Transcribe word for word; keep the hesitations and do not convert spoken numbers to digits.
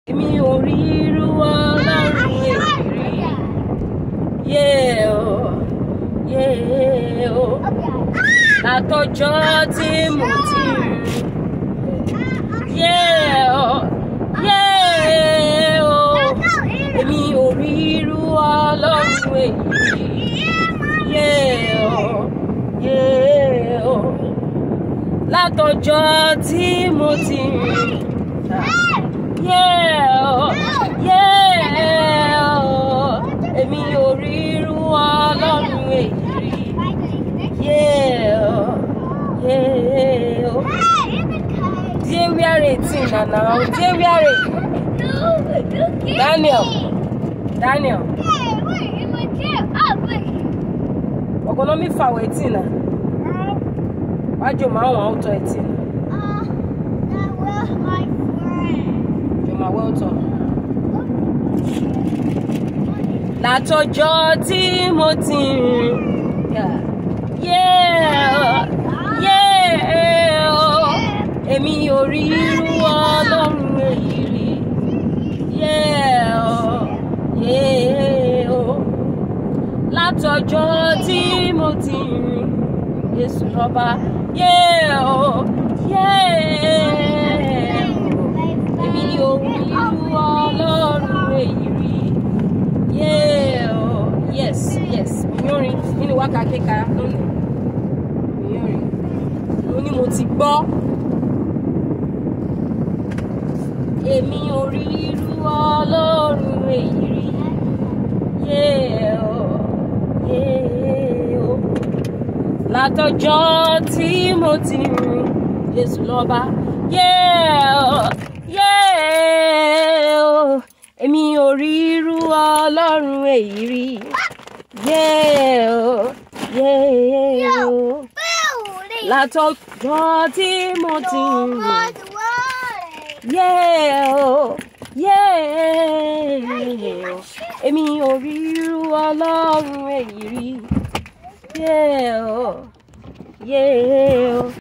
Èmi ò rí irú Ọlọ́run èyí rí. Yeah, oh, yeah, oh. Látọjọ́ tí mo ti rí. Yeah, oh, yeah, oh. Èmi ò rí irú Ọlọ́run èyí rí. Yeah, oh, yeah, oh. Látọjọ́ tí mo ti rí. Yeah, oh, yeah, oh. Èmi ò rí irú Ọlọ́run èyí rí. Yeah, oh, yeah, oh. Dear, we are eighteen now. Dear, we are eighteen. Daniel, Daniel. We're gonna meet for eighteen now. Why do you want out to eighteen? Well done. Látọjọ́ tí mo ti rìn. Yeah, yeah, oh. Èmi ò rí irú Ọlọ́run èyí rí. Yeah, oh, yeah, oh. Látọjọ́ tí mo ti rìn. Jésù lọ́ba. Yeah, oh, yeah. Èmi ò rí irú Ọlọ́run èyí rí. Yeah, oh, yes, yes. Orin nínú wákà kékeré lónìí. Orin. Mo ní mo ti gbọ́. Èmi ò rí irú Ọlọ́run èyí rí. Yeah, oh, yeah, oh. Látọjọ́ tí mo ti rìn. Jésù lọ́ba. Yeah, oh. Yeah, oh. Èmi ò rí irú Ọlọ́run èyí rí. Yeah, oh. Yeah, oh. Látọjọ́ tí mo ti rìn. Yeah, oh. Yeah, oh. Èmi ò rí irú Ọlọ́run èyí rí. Yeah, oh. Yeah, oh.